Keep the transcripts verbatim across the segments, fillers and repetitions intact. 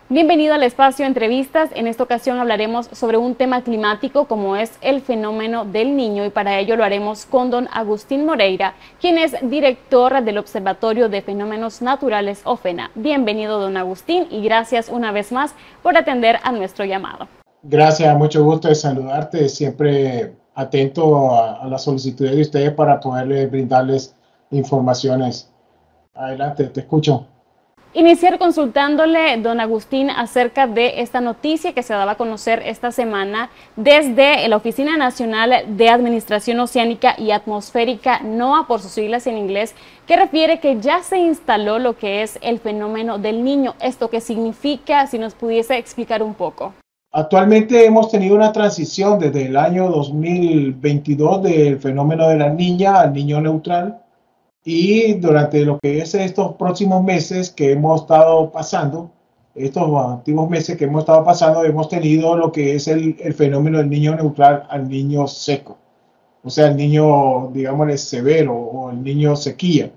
Bienvenido al espacio Entrevistas. En esta ocasión hablaremos sobre un tema climático como es el fenómeno del Niño y para ello lo haremos con don Agustín Moreira, quien es director del Observatorio de Fenómenos Naturales OFENA. Bienvenido don Agustín y gracias una vez más por atender a nuestro llamado. Gracias, mucho gusto de saludarte, siempre atento a, a las solicitudes de ustedes para poderles brindarles informaciones. Adelante, te escucho. Iniciar consultándole, don Agustín, acerca de esta noticia que se daba a conocer esta semana desde la Oficina Nacional de Administración Oceánica y Atmosférica, NOAA por sus siglas en inglés, que refiere que ya se instaló lo que es el fenómeno del Niño. ¿Esto qué significa? Si nos pudiese explicar un poco. Actualmente hemos tenido una transición desde el año dos mil veintidós del fenómeno de la Niña al Niño neutral. Y durante lo que es estos próximos meses que hemos estado pasando, estos antiguos meses que hemos estado pasando, hemos tenido lo que es el, el fenómeno del niño neutral al niño seco. O sea, el niño, digámosle, severo o el niño sequía.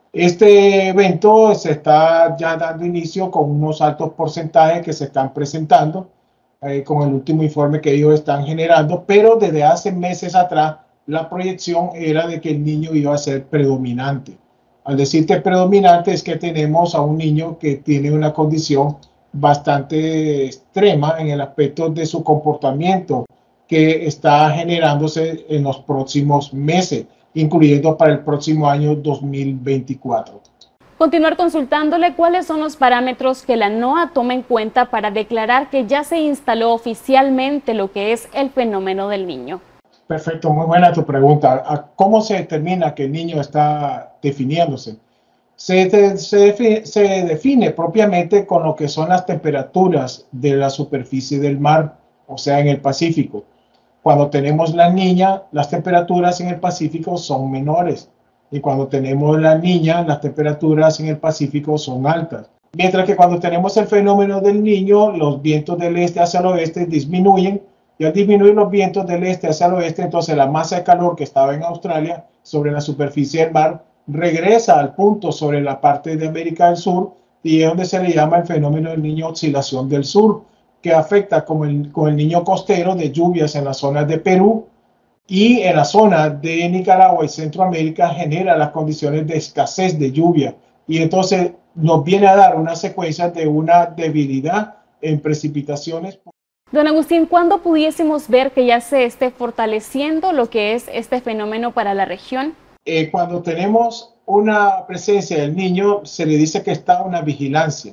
Este evento se está ya dando inicio con unos altos porcentajes que se están presentando, eh, con el último informe que ellos están generando, pero desde hace meses atrás, la proyección era de que el niño iba a ser predominante. Al decirte predominante es que tenemos a un niño que tiene una condición bastante extrema en el aspecto de su comportamiento que está generándose en los próximos meses, incluyendo para el próximo año dos mil veinticuatro. Continuar consultándole cuáles son los parámetros que la NOAA toma en cuenta para declarar que ya se instaló oficialmente lo que es el fenómeno del Niño. Perfecto, muy buena tu pregunta. ¿Cómo se determina que el niño está definiéndose? Se, de, se, define, se define propiamente con lo que son las temperaturas de la superficie del mar, o sea, en el Pacífico. Cuando tenemos la niña, las temperaturas en el Pacífico son menores. Y cuando tenemos la niña, las temperaturas en el Pacífico son altas. Mientras que cuando tenemos el fenómeno del Niño, los vientos del este hacia el oeste disminuyen. Y al disminuir los vientos del este hacia el oeste, entonces la masa de calor que estaba en Australia sobre la superficie del mar regresa al punto sobre la parte de América del Sur y es donde se le llama el fenómeno del Niño oscilación del sur, que afecta como el, con el Niño costero de lluvias en las zonas de Perú y en la zona de Nicaragua y Centroamérica genera las condiciones de escasez de lluvia y entonces nos viene a dar una secuencia de una debilidad en precipitaciones. Don Agustín, ¿cuándo pudiésemos ver que ya se esté fortaleciendo lo que es este fenómeno para la región? Eh, cuando tenemos una presencia del niño, se le dice que está una vigilancia.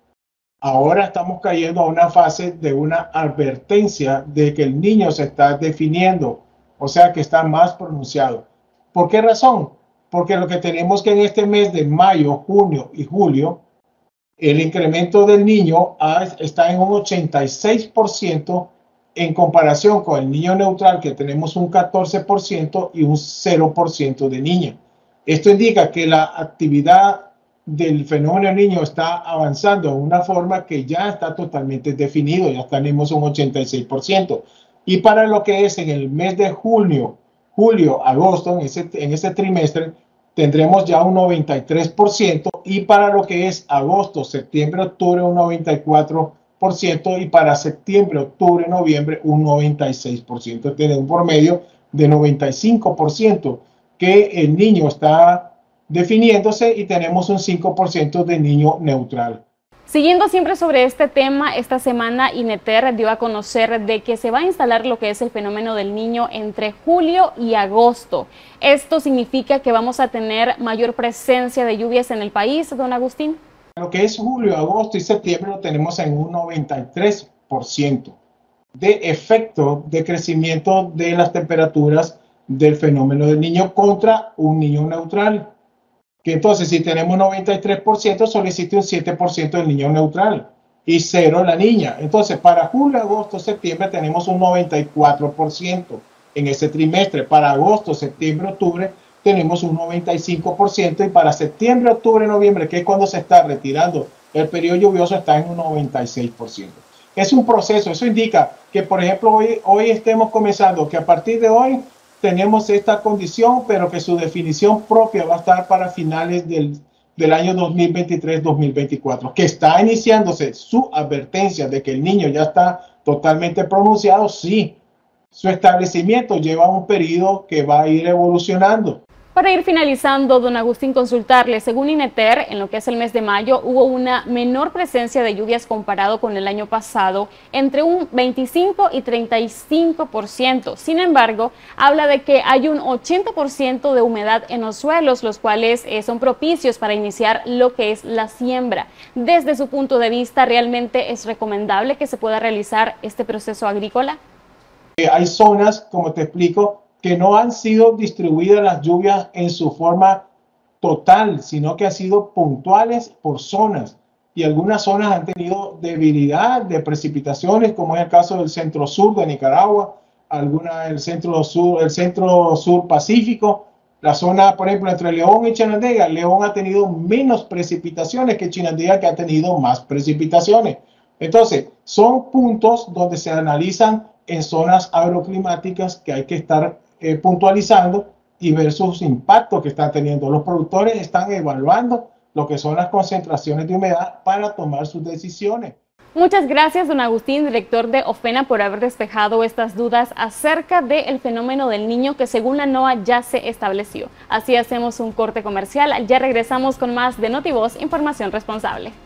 Ahora estamos cayendo a una fase de una advertencia de que el niño se está definiendo, o sea que está más pronunciado. ¿Por qué razón? Porque lo que tenemos que en este mes de mayo, junio y julio, el incremento del niño está en un ochenta y seis por ciento en comparación con el niño neutral, que tenemos un catorce por ciento y un cero por ciento de niña. Esto indica que la actividad del fenómeno del niño está avanzando de una forma que ya está totalmente definido, ya tenemos un ochenta y seis por ciento. Y para lo que es en el mes de junio, julio, agosto, en ese, en ese trimestre, tendremos ya un noventa y tres por ciento y para lo que es agosto, septiembre, octubre un noventa y cuatro por ciento y para septiembre, octubre, noviembre un noventa y seis por ciento. Tiene un promedio de noventa y cinco por ciento que el niño está definiéndose y tenemos un cinco por ciento de niño neutral. Siguiendo siempre sobre este tema, esta semana INETER dio a conocer de que se va a instalar lo que es el fenómeno del Niño entre julio y agosto. ¿Esto significa que vamos a tener mayor presencia de lluvias en el país, don Agustín? Lo que es julio, agosto y septiembre lo tenemos en un noventa y tres por ciento de efecto de crecimiento de las temperaturas del fenómeno del Niño contra un niño neutral. Que entonces si tenemos noventa y tres por ciento, solo existe un siete por ciento del niño neutral y cero la niña. Entonces para julio, agosto, septiembre tenemos un noventa y cuatro por ciento en ese trimestre. Para agosto, septiembre, octubre tenemos un noventa y cinco por ciento y para septiembre, octubre, noviembre, que es cuando se está retirando el periodo lluvioso, está en un noventa y seis por ciento. Es un proceso, eso indica que por ejemplo hoy, hoy estemos comenzando, que a partir de hoy tenemos esta condición, pero que su definición propia va a estar para finales del del año dos mil veintitrés dos mil veinticuatro, que está iniciándose su advertencia de que el niño ya está totalmente pronunciado, sí, su establecimiento lleva un periodo que va a ir evolucionando. Para ir finalizando, don Agustín, consultarle, según INETER, en lo que es el mes de mayo, hubo una menor presencia de lluvias comparado con el año pasado, entre un veinticinco y treinta y cinco por ciento. Sin embargo, habla de que hay un ochenta por ciento de humedad en los suelos, los cuales eh, son propicios para iniciar lo que es la siembra. Desde su punto de vista, ¿realmente es recomendable que se pueda realizar este proceso agrícola? Hay zonas, como te explico, que no han sido distribuidas las lluvias en su forma total, sino que han sido puntuales por zonas. Y algunas zonas han tenido debilidad de precipitaciones, como es el caso del centro sur de Nicaragua, alguna el centro sur, el centro sur pacífico, la zona, por ejemplo, entre León y Chinandega. León ha tenido menos precipitaciones que Chinandega, que ha tenido más precipitaciones. Entonces, son puntos donde se analizan en zonas agroclimáticas que hay que estar eh, puntualizando y ver sus impactos que están teniendo. Los productores están evaluando lo que son las concentraciones de humedad para tomar sus decisiones. Muchas gracias, don Agustín, director de OFENA, por haber despejado estas dudas acerca del fenómeno del niño que según la NOAA ya se estableció. Así hacemos un corte comercial, ya regresamos con más de NotiVoz, información responsable.